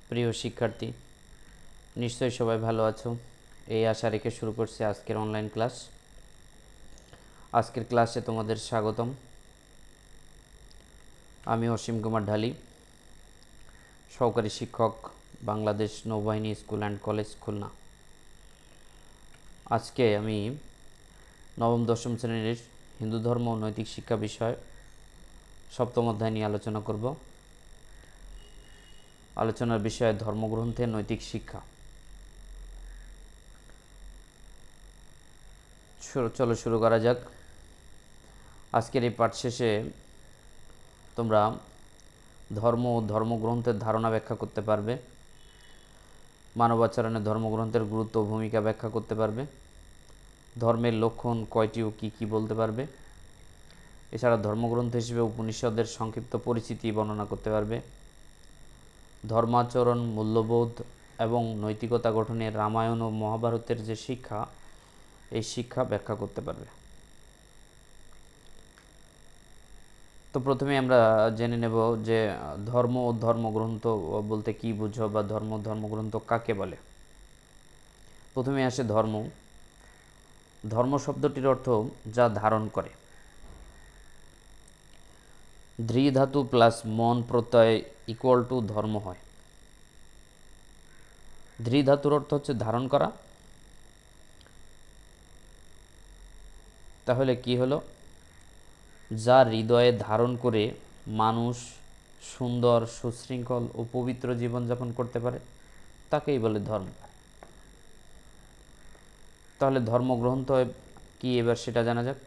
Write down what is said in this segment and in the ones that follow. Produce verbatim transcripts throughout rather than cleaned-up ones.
প্রিয় শিক্ষার্থী, নিশ্চয়ই সবাই ভালো আছো। এই আশা রেখে শুরু করছি আজকের অনলাইন ক্লাস। আজকের ক্লাসে তোমাদের স্বাগতম। আমি অসীম কুমার ঢালি, সহকারী শিক্ষক, বাংলাদেশ নৌবাহিনী স্কুল অ্যান্ড কলেজ, খুলনা। আজকে আমি নবম দশম শ্রেণীর হিন্দু ধর্ম ও নৈতিক শিক্ষা বিষয় সপ্তম অধ্যায় নিয়ে আলোচনা করব। আলোচনার বিষয় ধর্মগ্রন্থে নৈতিক শিক্ষা। চলো শুরু করা যাক। আজকের এই পাঠ শেষে তোমরা ধর্ম ও ধর্মগ্রন্থের ধারণা ব্যাখ্যা করতে পারবে, মানবাচরণে ধর্মগ্রন্থের গুরুত্ব ও ভূমিকা ব্যাখ্যা করতে পারবে, ধর্মের লক্ষণ কয়টি ও কী কী বলতে পারবে। এছাড়া ধর্মগ্রন্থ হিসেবে উপনিষদের সংক্ষিপ্ত পরিচিতি বর্ণনা করতে পারবে। ধর্মাচরণ, মূল্যবোধ এবং নৈতিকতা গঠনে রামায়ণ ও মহাভারতের যে শিক্ষা, এই শিক্ষা ব্যাখ্যা করতে পারবে। তো প্রথমে আমরা জেনে নেব যে ধর্ম ও ধর্মগ্রন্থ বলতে কী বুঝো, বা ধর্ম ধর্মগ্রন্থ কাকে বলে। প্রথমে আসে ধর্ম। ধর্ম শব্দটির অর্থ যা ধারণ করে। ধৃ ধাতু প্লাস মন প্রত্যয় ইকুয়াল টু ধর্ম হয়। ধৃ ধাতুর অর্থ হচ্ছে ধারণ করা। তাহলে কি হলো? যা হৃদয়ে ধারণ করে মানুষ সুন্দর, সুশৃঙ্খল ও পবিত্র জীবনযাপন করতে পারে, তাকেই বলে ধর্ম। তাহলে ধর্মগ্রন্থ কি, এবার সেটা জানা যাক।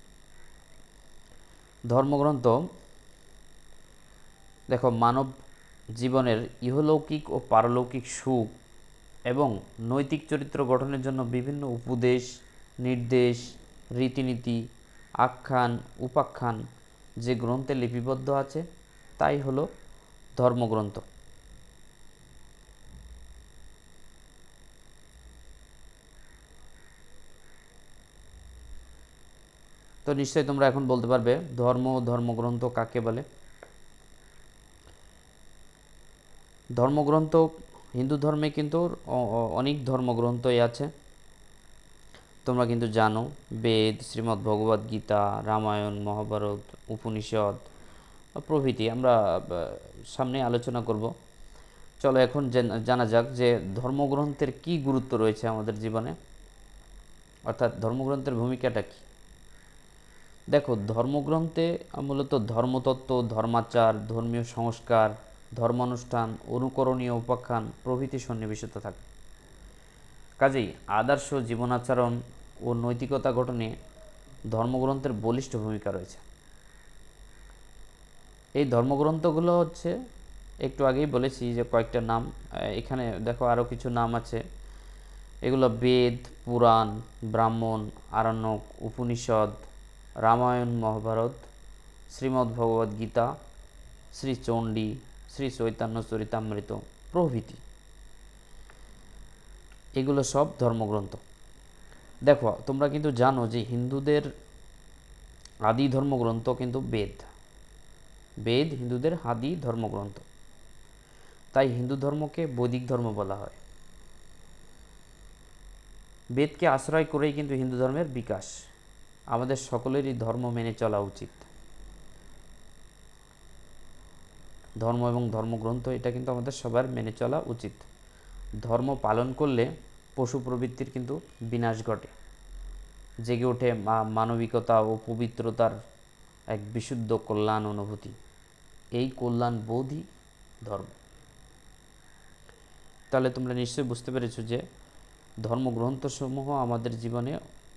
ধর্মগ্রন্থ দেখো, মানব জীবনের ইহলৌকিক ও পারলৌকিক সুখ এবং নৈতিক চরিত্র গঠনের জন্য বিভিন্ন উপদেশ, নির্দেশ, রীতিনীতি, আখ্যান, উপাখ্যান যে গ্রন্থে লিপিবদ্ধ আছে, তাই হলো ধর্মগ্রন্থ। তো নিশ্চয়ই তোমরা এখন বলতে পারবে ধর্ম ও ধর্মগ্রন্থ কাকে বলে। ধর্মগ্রন্থ, হিন্দু ধর্মে কিন্তু অনেক ধর্মগ্রন্থই আছে। তোমরা কিন্তু জানো, বেদ, শ্রীমদ্ ভগবদ গীতা, রামায়ণ, মহাভারত, উপনিষদ প্রভৃতি আমরা সামনে আলোচনা করব। চলো এখন জানা যাক যে ধর্মগ্রন্থের কি গুরুত্ব রয়েছে আমাদের জীবনে, অর্থাৎ ধর্মগ্রন্থের ভূমিকাটা কি। দেখো, ধর্মগ্রন্থে মূলত ধর্মতত্ত্ব, ধর্মাচার, ধর্মীয় সংস্কার, ধর্মানুষ্ঠান, অনুকরণীয় উপাখ্যান প্রভৃতি সন্নিবেশিত থাকে। কাজেই আদর্শ জীবনাচরণ ও নৈতিকতা গঠনে ধর্মগ্রন্থের বলিষ্ঠ ভূমিকা রয়েছে। এই ধর্মগ্রন্থগুলো হচ্ছে, একটু আগেই বলেছি যে কয়েকটা নাম, এখানে দেখো আরও কিছু নাম আছে। এগুলো বেদ, পুরাণ, ব্রাহ্মণ, আরণ্যক, উপনিষদ, রামায়ণ, মহাভারত, শ্রীমদ্ ভগবদ গীতা, শ্রী চণ্ডী, শ্রী চৈতন্য চরিতামৃত প্রভৃতি। এগুলো সব ধর্মগ্রন্থ। দেখো, তোমরা কিন্তু জানো যে হিন্দুদের আদি ধর্মগ্রন্থ কিন্তু বেদ। বেদ হিন্দুদের আদি ধর্মগ্রন্থ, তাই হিন্দু ধর্মকে বৈদিক ধর্ম বলা হয়। বেদকে আশ্রয় করেই কিন্তু হিন্দু ধর্মের বিকাশ। আমাদের সকলেরই ধর্ম মেনে চলা উচিত। ধর্ম এবং ধর্মগ্রন্থ এটা কিন্তু আমাদের সবার মেনে চলা উচিত। ধর্ম পালন করলে পশু প্রবৃত্তির কিন্তু বিনাশ ঘটে, জেগে ওঠে মানবিকতা ও পবিত্রতার এক বিশুদ্ধ কল্যাণ অনুভূতি। এই কল্যাণ বোধই ধর্ম। তাহলে তোমরা নিশ্চয়ই বুঝতে পেরেছো যে ধর্মগ্রন্থসমূহ আমাদের জীবনে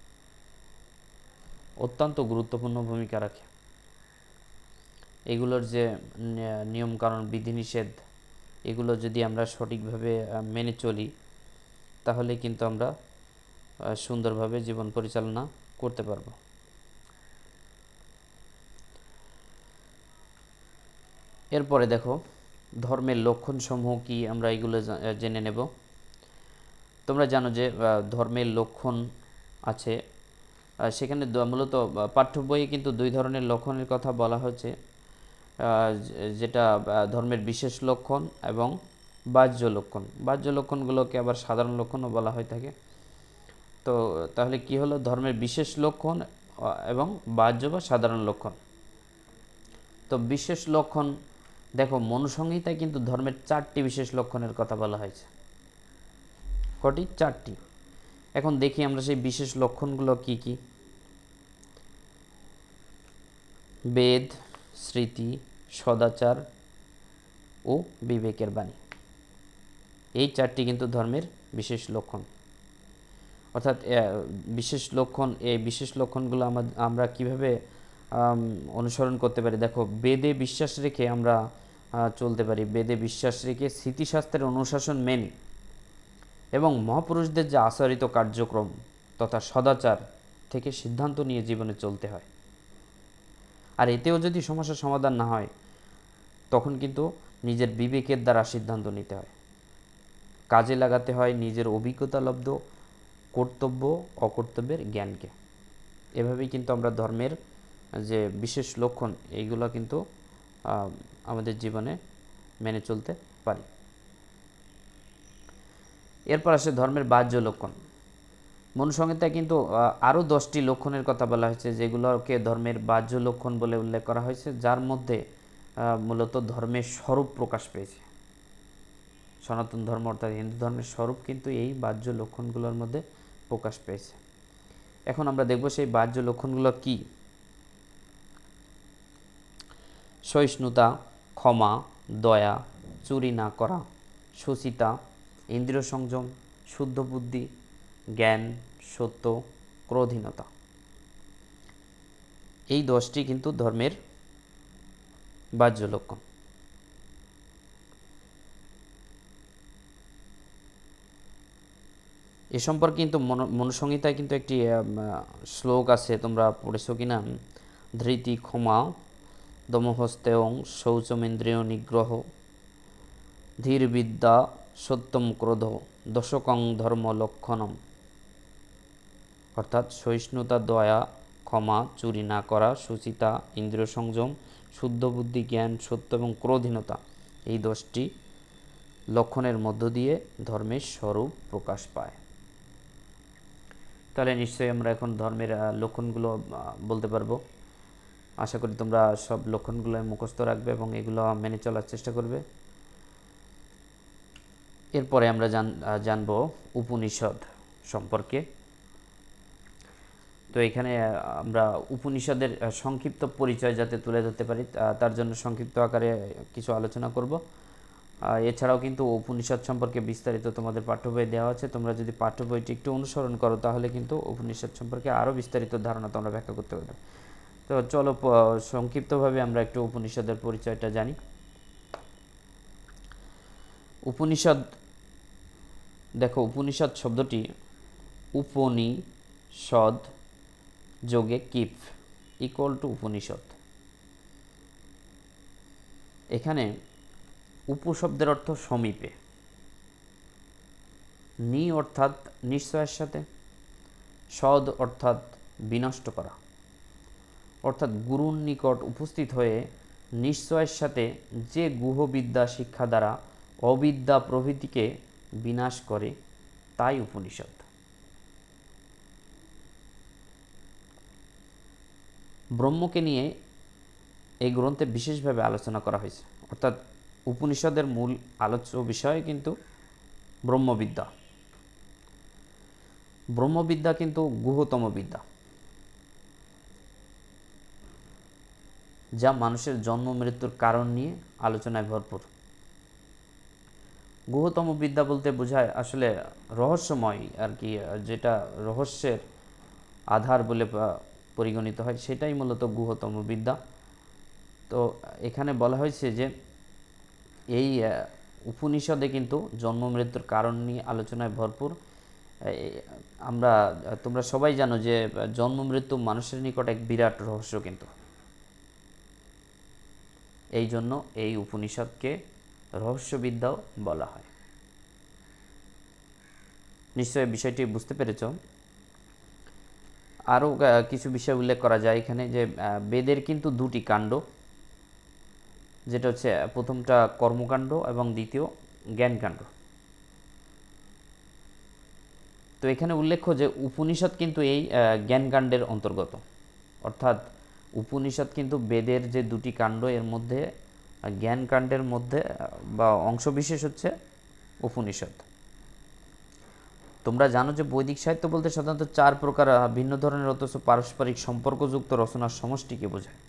অত্যন্ত গুরুত্বপূর্ণ ভূমিকা রাখে। এগুলোর যে নিয়মকানুন, বিধিনিষেধ, এগুলো যদি আমরা সঠিকভাবে মেনে চলি, তাহলে কিন্তু আমরা সুন্দরভাবে জীবন পরিচালনা করতে পারব। এরপরে দেখো, ধর্মের লক্ষণসমূহ কি, আমরা এগুলো জেনে নেব। তোমরা জানো যে ধর্মের লক্ষণ আছে, সেখানে মূলত পাঠ্য বইয়ে কিন্তু দুই ধরনের লক্ষণের কথা বলা হচ্ছে, যেটা ধর্মের বিশেষ লক্ষণ এবং বাহ্য লক্ষণ, বাহ্য লক্ষণগুলোকে আবার সাধারণ লক্ষণও বলা হয়ে থাকে। তো তাহলে কি হলো, ধর্মের বিশেষ লক্ষণ এবং বাহ্য বা সাধারণ লক্ষণ। তো বিশেষ লক্ষণ, দেখো মনুসংহিতায় কিন্তু ধর্মের চারটি বিশেষ লক্ষণের কথা বলা হয়েছে। কটি? চারটি। এখন দেখি আমরা সেই বিশেষ লক্ষণগুলো কি কি। বেদ, স্মৃতি, সদাচার ও বিবেকের বাণী, এই চারটি কিন্তু ধর্মের বিশেষ লক্ষণ। অর্থাৎ বিশেষ লক্ষণ, এই বিশেষ লক্ষণগুলো আমরা কিভাবে অনুসরণ করতে পারি? দেখো, বেদে বিশ্বাস রেখে আমরা চলতে পারি, বেদে বিশ্বাস রেখে স্মৃতিশাস্ত্রের অনুশাসন মেনে এবং মহাপুরুষদের যে আচরিত কার্যক্রম তথা সদাচার থেকে সিদ্ধান্ত নিয়ে জীবনে চলতে হয়। আর এতেও যদি সমস্যার সমাধান না হয়, তখন কিন্তু নিজের বিবেকের দ্বারা সিদ্ধান্ত নিতে হয়, কাজে লাগাতে হয় নিজের অভিজ্ঞতালব্ধ কর্তব্য অকর্তব্যের জ্ঞানকে। এভাবেই কিন্তু আমরা ধর্মের যে বিশেষ লক্ষণ, এইগুলো কিন্তু আমাদের জীবনে মেনে চলতে পারি। এরপর আসে ধর্মের বাহ্য লক্ষণ। মনুসংহিতায় কিন্তু আরও দশটি লক্ষণের কথা বলা হয়েছে, যেগুলোকে ধর্মের বাহ্য লক্ষণ বলে উল্লেখ করা হয়েছে, যার মধ্যে মূলত ধর্মের স্বরূপ প্রকাশ পেয়েছে। সনাতন ধর্ম অর্থাৎ হিন্দু ধর্মের স্বরূপ কিন্তু এই বাহ্য লক্ষণগুলোর মধ্যে প্রকাশ পেয়েছে। এখন আমরা দেখব সেই বাহ্য লক্ষণগুলো কি। সহিষ্ণুতা, ক্ষমা, দয়া, চুরি না করা, শুচিতা, ইন্দ্রিয় সংযম, শুদ্ধ বুদ্ধি, জ্ঞান, সত্য, ক্রোধহীনতা, এই দশটি কিন্তু ধর্মের বাহ্য লক্ষণ। এ সম্পর্কে কিন্তু মনুসংহিতায় কিন্তু একটি শ্লোক আছে, তোমরা পড়েছো কিনা? ধৃতি ক্ষমা, দমহস্তেয়ং শৌচমেন্দ্রিয় নিগ্রহ, ধীর বিদ্যা, সত্যম ক্রোধ, দশকং ধর্ম লক্ষণম। অর্থাৎ সহিষ্ণুতা, দয়া, ক্ষমা, চুরি না করা, শুচিতা, ইন্দ্রিয় সংযম, শুদ্ধ বুদ্ধি, জ্ঞান, সত্য এবং ক্রোধহীনতা, এই দশটি লক্ষণের মধ্য দিয়ে ধর্মের স্বরূপ প্রকাশ পায়। তাহলে নিশ্চয়ই আমরা এখন ধর্মের লক্ষণগুলো বলতে পারবো। আশা করি তোমরা সব লক্ষণগুলো মুখস্থ রাখবে এবং এগুলো মেনে চলার চেষ্টা করবে। এরপরে আমরা জানব উপনিষদ সম্পর্কে। তো এখানে আমরা উপনিষদের সংক্ষিপ্ত পরিচয় যাতে তুলে ধরতে পারি, তার জন্য সংক্ষিপ্ত আকারে কিছু আলোচনা করব। এছাড়াও কিন্তু উপনিষদ সম্পর্কে বিস্তারিত তোমাদের পাঠ্য বই দেওয়া আছে। তোমরা যদি পাঠ্য বইটি একটু অনুসরণ করো, তাহলে কিন্তু উপনিষদ সম্পর্কে আরও বিস্তারিত ধারণা তোমরা ব্যাখ্যা করতে পারবে। তো চলো সংক্ষিপ্তভাবে আমরা একটু উপনিষদের পরিচয়টা জানি। উপনিষদ, দেখো উপনিষদ শব্দটি উপনিষদ যোগে কিফ ইকুয়াল টু উপনিষদ। এখানে উপশব্দের অর্থ সমীপে, নি অর্থাৎ নিশ্চয়ের সাথে, সদ অর্থাৎ বিনষ্ট করা, অর্থাৎ গুরুর নিকট উপস্থিত হয়ে নিশ্চয়ের সাথে যে গুহবিদ্যা শিক্ষা দ্বারা অবিদ্যা প্রভৃতিকে বিনাশ করে, তাই উপনিষদ। ব্রহ্মকে নিয়ে এই গ্রন্থে বিশেষভাবে আলোচনা করা হয়েছে, অর্থাৎ উপনিষদের মূল আলোচ্য বিষয় কিন্তু ব্রহ্মবিদ্যা। ব্রহ্মবিদ্যা কিন্তু গুহতম বিদ্যা, যা মানুষের জন্ম মৃত্যুর কারণ নিয়ে আলোচনায় ভরপুর। গুহতম বিদ্যা বলতে বোঝায় আসলে রহস্যময় আর কি, যেটা রহস্যের আধার বলে পরিগণিত হয়, সেটাই মূলত গুহতম বিদ্যা। তো এখানে বলা হয়েছে যে এই উপনিষদে কিন্তু জন্ম মৃত্যুর কারণ নিয়ে আলোচনায় ভরপুর। আমরা তোমরা সবাই জানো যে জন্ম মৃত্যু মানুষের নিকট এক বিরাট রহস্য, কিন্তু এই জন্য এই উপনিষদকে রহস্যবিদ্যাও বলা হয়। নিশ্চয় বিষয়টি বুঝতে পেরেছ। আরও কিছু বিষয় উল্লেখ করা যায় এখানে, যে বেদের কিন্তু দুটি কাণ্ড, যেটা হচ্ছে প্রথমটা কর্মকাণ্ড এবং দ্বিতীয় জ্ঞানকাণ্ড। তো এখানে উল্লেখ্য যে উপনিষদ কিন্তু এই জ্ঞানকাণ্ডের অন্তর্গত, অর্থাৎ উপনিষদ কিন্তু বেদের যে দুটি কাণ্ড এর মধ্যে জ্ঞানকাণ্ডের মধ্যে বা অংশবিশেষ হচ্ছে উপনিষদ। তোমরা জানো যে বৈদিক সাহিত্য বলতে সাধারণত চার প্রকার ভিন্ন ধরনের অথচ পারস্পরিক সম্পর্কযুক্ত রচনার সমষ্টিকে বোঝায়।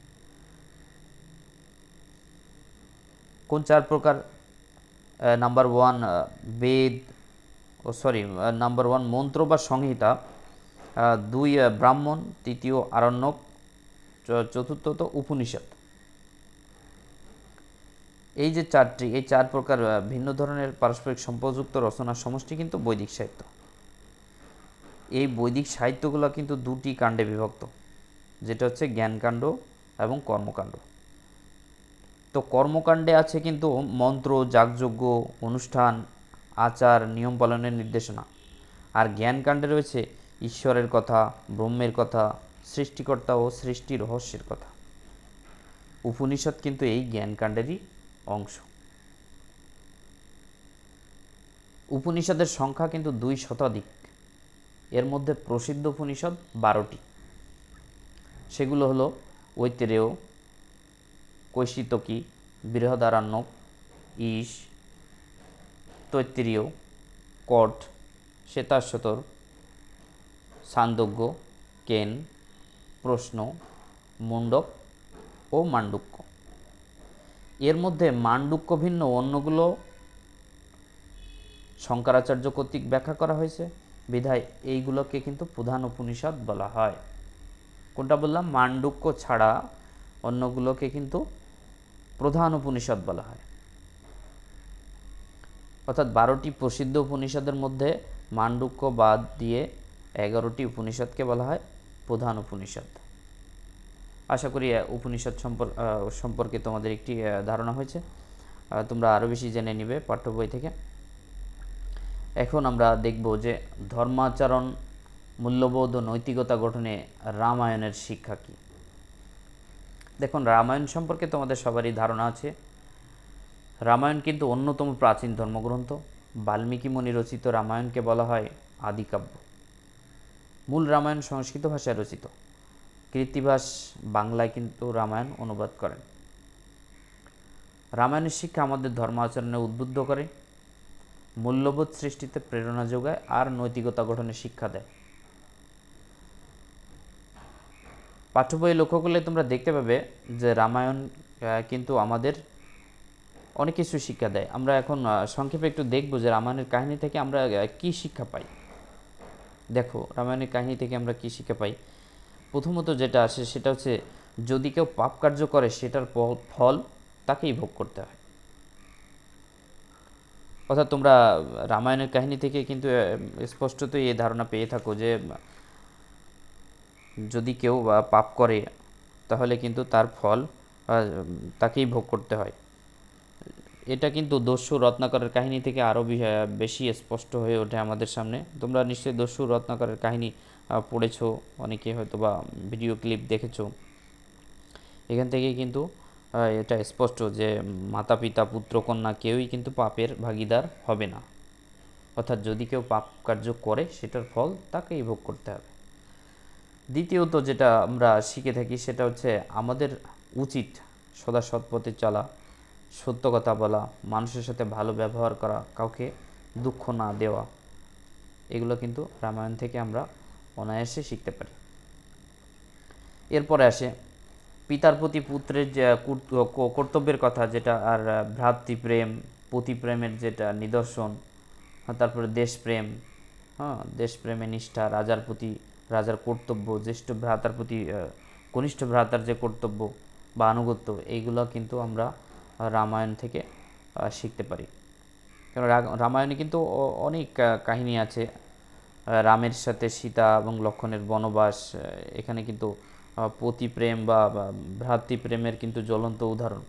কোন চার প্রকার? নাম্বার ওয়ান বেদ, ও সরি নাম্বার ওয়ান মন্ত্র বা সংহিতা, দুই ব্রাহ্মণ, তৃতীয় আরণ্যক, চতুর্থত উপনিষদ। এই যে চারটি, এই চার প্রকার ভিন্ন ধরনের পারস্পরিক সম্পর্কযুক্ত রচনার সমষ্টি কিন্তু বৈদিক সাহিত্য। এই বৈদিক সাহিত্যগুলো কিন্তু দুটি কাণ্ডে বিভক্ত, যেটা হচ্ছে জ্ঞানকাণ্ড এবং কর্মকাণ্ড। তো কর্মকাণ্ডে আছে কিন্তু মন্ত্র, যাগযজ্ঞ, অনুষ্ঠান, আচার, নিয়ম পালনের নির্দেশনা। আর জ্ঞানকাণ্ডে রয়েছে ঈশ্বরের কথা, ব্রহ্মের কথা, সৃষ্টিকর্তা ও সৃষ্টি রহস্যের কথা। উপনিষদ কিন্তু এই জ্ঞানকাণ্ডেরই অংশ। উপনিষদের সংখ্যা কিন্তু দুই শতাধিক। এর মধ্যে প্রসিদ্ধ উপনিষদ বারোটি। সেগুলো হলো ঐতরেয়, কৈশিতকী, বৃহদারণ্যক, ঈশ, তৈত্তিরীয়, কঠ, শ্বেতাশ্বতর, ছান্দোগ্য, কেন, প্রশ্ন, মুণ্ডক ও মান্ডুক্য। এর মধ্যে মান্ডুক্য ভিন্ন অন্যগুলো শঙ্করাচার্য কর্তৃক ব্যাখ্যা করা হয়েছে, বিধায় এইগুলোকে কিন্তু প্রধান উপনিষদ বলা হয়। কোনটা বললাম? মান্ডুক্য ছাড়া অন্যগুলোকে কিন্তু প্রধান উপনিষদ বলা হয়। অর্থাৎ বারোটি প্রসিদ্ধ উপনিষদের মধ্যে মান্ডুক্য বাদ দিয়ে এগারোটি উপনিষদকে বলা হয় প্রধান উপনিষদ। আশা করি উপনিষদ সম্পর্কে তোমাদের একটি ধারণা হয়েছে। তোমরা আরও বেশি জেনে নিবে পাঠ্য বই থেকে। এখন আমরা দেখব যে ধর্মাচরণ, মূল্যবোধ ও নৈতিকতা গঠনে রামায়ণের শিক্ষা কী। দেখুন, রামায়ণ সম্পর্কে তোমাদের সবারই ধারণা আছে। রামায়ণ কিন্তু অন্যতম প্রাচীন ধর্মগ্রন্থ। বাল্মীকি মুনি রচিত রামায়ণকে বলা হয় আদিকাব্য। মূল রামায়ণ সংস্কৃত ভাষায় রচিত। কৃত্তিবাস বাংলায় কিন্তু রামায়ণ অনুবাদ করেন। রামায়ণের শিক্ষা আমাদের ধর্ম আচরণে উদ্বুদ্ধ করে, মূল্যবোধ সৃষ্টিতে প্রেরণা যোগায় আর নৈতিকতা গঠনে শিক্ষা দেয়। পাঠ্য বই লক্ষ্য করলে তোমরা দেখতে পাবে যে রামায়ণ কিন্তু আমাদের অনেক কিছু শিক্ষা দেয়। আমরা এখন সংক্ষেপে একটু দেখব যে রামায়ণের কাহিনী থেকে আমরা কি শিক্ষা পাই। দেখো, রামায়ণের কাহিনী থেকে আমরা কি শিক্ষা পাই। প্রথমত যেটা আসে সেটা হচ্ছে, যদি কেউ পাপ কার্য করে সেটার ফল তাকেই ভোগ করতে হয়। অর্থাৎ তোমরা রামায়ণের কাহিনী থেকে কিন্তু স্পষ্টতই এই ধারণা পেয়ে থাকো যে যদি কেউ পাপ করে তাহলে কিন্তু তার ফল তাকেই ভোগ করতে হয়। এটা কিন্তু দস্যু রত্নাকরের কাহিনী থেকে আরও বেশি স্পষ্ট হয়ে ওঠে আমাদের সামনে। তোমরা নিশ্চয়ই দস্যু রত্নাকরের কাহিনী পড়েছো, অনেকে হয়তো বা ভিডিও ক্লিপ দেখেছো। এখান থেকে কিন্তু এটা স্পষ্ট যে মাতা পিতা পুত্র কন্যা কেউই কিন্তু পাপের ভাগিদার হবে না। অর্থাৎ যদি কেউ পাপ কার্য করে সেটার ফল তাকেই ভোগ করতে হবে। দ্বিতীয়ত যেটা আমরা শিখে থাকি সেটা হচ্ছে আমাদের উচিত সদা সৎ পথে চলা, সত্য কথা বলা, মানুষের সাথে ভালো ব্যবহার করা, কাউকে দুঃখ না দেওয়া। এগুলো কিন্তু রামায়ণ থেকে আমরা অনায়াসে শিখতে পারি। এরপরে আসে পিতার প্রতি পুত্রের যে কর্তব্যের কথা, যেটা আর ভ্রাতৃপ্রেম, পতিপ্রেমের যেটা নিদর্শন, তারপরে দেশপ্রেম, হ্যাঁ দেশপ্রেমে নিষ্ঠা, রাজার প্রতি রাজার কর্তব্য, জ্যেষ্ঠ ভ্রাতার প্রতি কনিষ্ঠ ভ্রাতার যে কর্তব্য বা আনুগত্য, এইগুলো কিন্তু আমরা রামায়ণ থেকে শিখতে পারি। কারণ রামায়ণে কিন্তু অনেক কাহিনী আছে। রামের সাথে সীতা এবং লক্ষ্মণের বনবাস, এখানে কিন্তু পতিপ্রেম বা ভ্রাতৃপ্রেমের কিন্তু জ্বলন্ত উদাহরণ।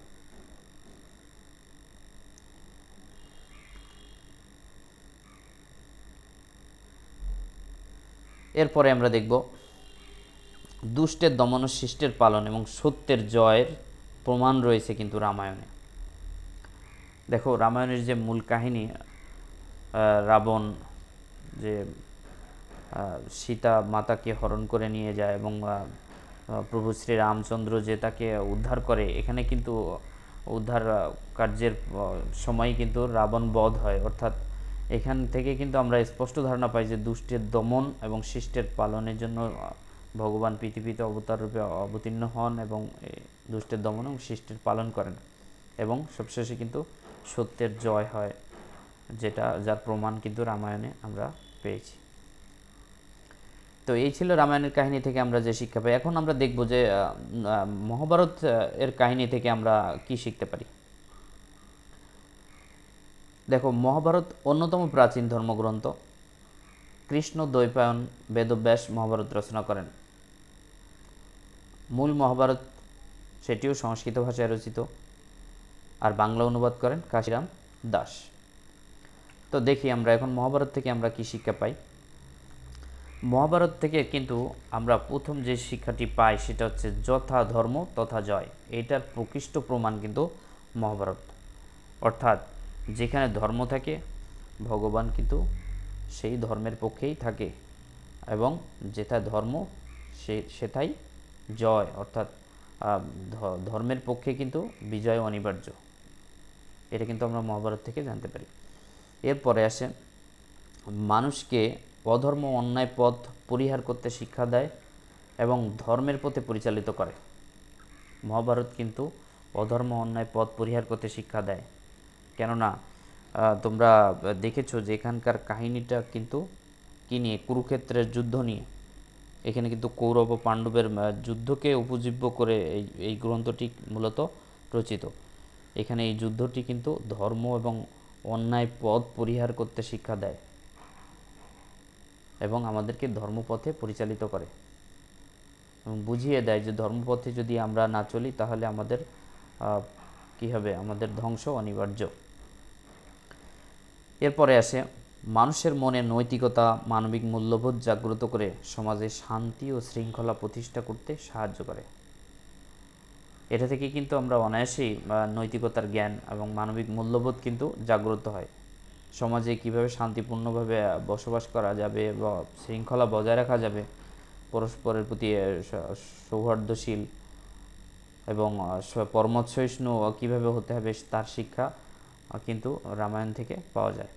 এরপরে আমরা দেখব দুষ্টের দমন ও শিষ্টের পালন এবং সত্যের জয়ের প্রমাণ রয়েছে কিন্তু রামায়ণে। দেখো রামায়ণের যে মূল কাহিনী, রাবণ যে সীতা মাতাকে হরণ করে নিয়ে যায় এবং প্রভু শ্রী রামচন্দ্র যে তাকে উদ্ধার করে, এখানে কিন্তু উদ্ধার কার্যের সময় কিন্তু রাবণ বধ হয়। অর্থাৎ এখান থেকে কিন্তু আমরা স্পষ্ট ধারণা পাই যে দুষ্টের দমন এবং শিষ্টের পালনের জন্য ভগবান পৃথিবীতে অবতার রূপে অবতীর্ণ হন এবং দুষ্টের দমন এবং শিষ্টের পালন করেন, এবং সবশেষে কিন্তু সত্যের জয় হয়, যেটা যার প্রমাণ কিন্তু রামায়ণে আমরা পেয়েছি। তো এই ছিল রামায়ণের কাহিনী থেকে আমরা যে শিক্ষা পাই। এখন আমরা দেখব যে মহাভারত এর কাহিনী থেকে আমরা কি শিখতে পারি। দেখো, মহাভারত অন্যতম প্রাচীন ধর্মগ্রন্থ। কৃষ্ণ দ্বৈপায়ন বেদব্যাস মহাভারত রচনা করেন। মূল মহাভারত সেটিও সংস্কৃত ভাষায় রচিত, আর বাংলা অনুবাদ করেন কাশিরাম দাস। তো দেখি আমরা এখন মহাভারত থেকে আমরা কি শিক্ষা পাই। মহাভারত থেকে কিন্তু আমরা প্রথম যে শিক্ষাটি পাই সেটা হচ্ছে যথা ধর্ম তথা জয়। এইটার প্রকৃষ্ট প্রমাণ কিন্তু মহাভারত। অর্থাৎ যেখানে ধর্ম থাকে, ভগবান কিন্তু সেই ধর্মের পক্ষেই থাকে, এবং যেটা ধর্ম সে সেটাই জয়। অর্থাৎ ধর্মের পক্ষে কিন্তু বিজয় অনিবার্য। এটা কিন্তু আমরা মহাভারত থেকে জানতে পারি। এরপরে আসে মানুষকে অধর্ম অন্যায় পথ পরিহার করতে শিক্ষা দেয় এবং ধর্মের পথে পরিচালিত করে। মহাভারত কিন্তু অধর্ম অন্যায় পথ পরিহার করতে শিক্ষা দেয়। কেননা তোমরা দেখেছো যে এখানকার কাহিনীটা কিন্তু কী নিয়ে, কুরুক্ষেত্রের যুদ্ধ নিয়ে। এখানে কিন্তু কৌরব ও পাণ্ডবের যুদ্ধকে উপজীব্য করে এই এই গ্রন্থটি মূলত রচিত। এখানে এই যুদ্ধটি কিন্তু ধর্ম এবং অন্যায় পথ পরিহার করতে শিক্ষা দেয় এবং আমাদেরকে ধর্মপথে পরিচালিত করে এবং বুঝিয়ে দেয় যে ধর্মপথে যদি আমরা না চলি তাহলে আমাদের কী হবে, আমাদের ধ্বংস অনিবার্য। এরপরে আসে মানুষের মনে নৈতিকতা, মানবিক মূল্যবোধ জাগ্রত করে সমাজে শান্তি ও শৃঙ্খলা প্রতিষ্ঠা করতে সাহায্য করে। এটা থেকে কিন্তু আমরা অনায়াসেই নৈতিকতার জ্ঞান এবং মানবিক মূল্যবোধ কিন্তু জাগ্রত হয়। সমাজে কিভাবে শান্তিপূর্ণভাবে বসবাস করা যাবে বা শৃঙ্খলা বজায় রাখা যাবে, পরস্পরের প্রতি সৌহার্দ্যশীল এবং পরমসহিষ্ণু কীভাবে হতে হবে, তার শিক্ষা কিন্তু রামায়ণ থেকে পাওয়া যায়।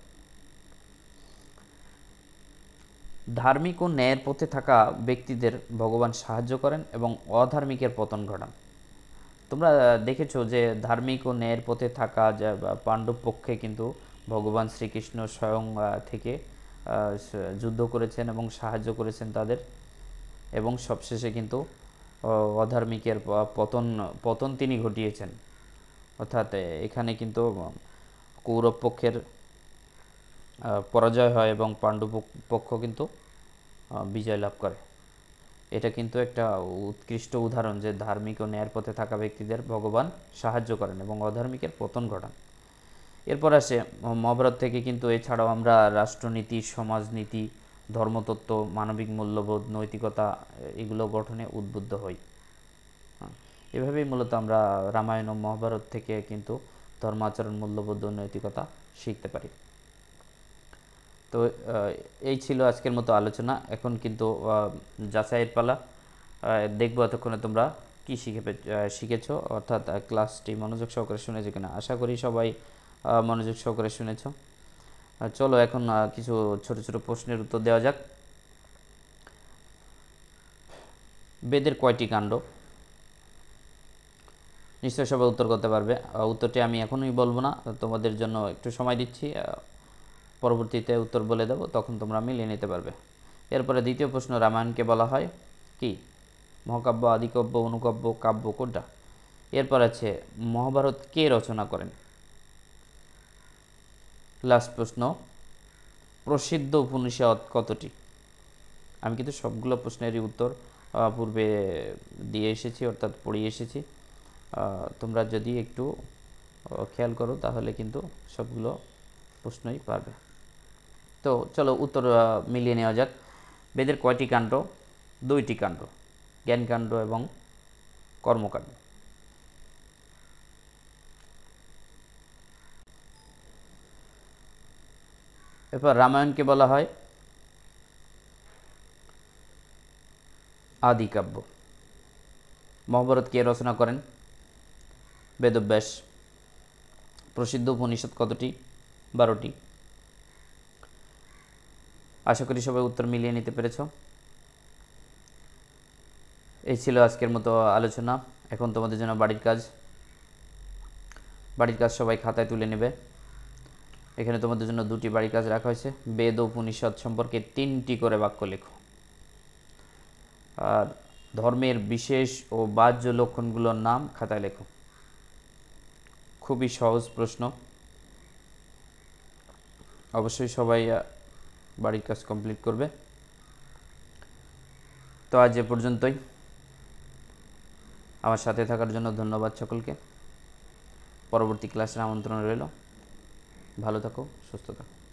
ধার্মিক ও ন্যায়ের পথে থাকা ব্যক্তিদের ভগবান সাহায্য করেন এবং অধার্মিকের পতন ঘটান। তোমরা দেখেছো যে ধার্মিক ও ন্যায়ের পথে থাকা যা পাণ্ডব পক্ষে কিন্তু ভগবান শ্রীকৃষ্ণ স্বয়ং থেকে যুদ্ধ করেছেন এবং সাহায্য করেছেন তাদের, এবং সবশেষে কিন্তু অধার্মিকের পতন পতন তিনি ঘটিয়েছেন। অর্থাৎ এখানে কিন্তু কৌরব পক্ষের পরাজয় হয় এবং পাণ্ডব পক্ষ কিন্তু বিজয় লাভ করে। এটা কিন্তু একটা উৎকৃষ্ট উদাহরণ যে ধার্মিক ও ন্যায়ের পথে থাকা ব্যক্তিদের ভগবান সাহায্য করেন এবং অধার্মিকের পতন ঘটান। এরপর আসে মহাভারত থেকে কিন্তু এছাড়াও আমরা রাষ্ট্রনীতি, সমাজনীতি, ধর্মতত্ত্ব, মানবিক মূল্যবোধ, নৈতিকতা এগুলো গঠনে উদ্বুদ্ধ হই। এভাবেই মূলত আমরা রামায়ণ ও মহাভারত থেকে কিন্তু ধর্মাচরণ, মূল্যবোধ ও নৈতিকতা শিখতে পারি। তো এই ছিল আজকের মতো আলোচনা। এখন কিন্তু যাচাইয়ের পালা। দেখবো এতক্ষণে তোমরা কি শিখে শিখেছো, অর্থাৎ ক্লাসটি মনোযোগ সহকারে শুনেছো কিনা। আশা করি সবাই মনোযোগ সহকারে শুনেছো। চলো এখন কিছু ছোট ছোট প্রশ্নের উত্তর দেওয়া যাক। বেদের কয়টি কাণ্ড? নিশ্চয়ই সবাই উত্তর করতে পারবে। উত্তরটি আমি এখনই বলবো না, তোমাদের জন্য একটু সময় দিচ্ছি, পরবর্তীতে উত্তর বলে দেব, তখন তোমরা মিলিয়ে নিতে পারবে। এরপরে দ্বিতীয় প্রশ্ন, রামায়ণকে বলা হয় কি? মহাকাব্য, আদিকাব্য, অনুকাব্য, কাব্য কোনটা? এরপর আছে মহাভারত কে রচনা করেন? লাস্ট প্রশ্ন, প্রসিদ্ধ উপনিষদ কতটি? আমি কিন্তু সবগুলো প্রশ্নেরই উত্তর পূর্বে দিয়ে এসেছি, অর্থাৎ পড়িয়ে এসেছি। তোমরা যদি একটু খেয়াল করো তাহলে কিন্তু সবগুলো প্রশ্নই পারবে। তো চলো উত্তর মিলিয়ে নেওয়া যাক। বেদের কয়টি কাণ্ড? দুইটি কাণ্ড, জ্ঞানকাণ্ড এবং কর্মকাণ্ড। এরপর রামায়ণকে বলা হয় আদিকাব্য। মহাভারত কে রচনা করেন? বেদব্যাস। প্রসিদ্ধ উপনিষদ কতটি? বারোটি। আশা করি সবাই উত্তর মিলিয়ে নিতে পেরেছ। এই ছিল আজকের মতো আলোচনা। এখন তোমাদের জন্য বাড়ির কাজ। বাড়ির কাজ সবাই খাতায় তুলে নেবে। এখানে তোমাদের জন্য দুটি বাড়ির কাজ রাখা হয়েছে। বেদ ও উপনিষদ সম্পর্কে তিনটি করে বাক্য লেখো। আর ধর্মের বিশেষ ও বাহ্য লক্ষণগুলোর নাম খাতায় লেখো। খুবই সহজ প্রশ্ন। অবশ্যই সবাই বাড়ির কাজ কমপ্লিট করবে। তো আজ এ পর্যন্তই। আমার সাথে থাকার জন্য ধন্যবাদ সকলকে। পরবর্তী ক্লাসের আমন্ত্রণ রইল। ভালো থাকো, সুস্থ থাকো।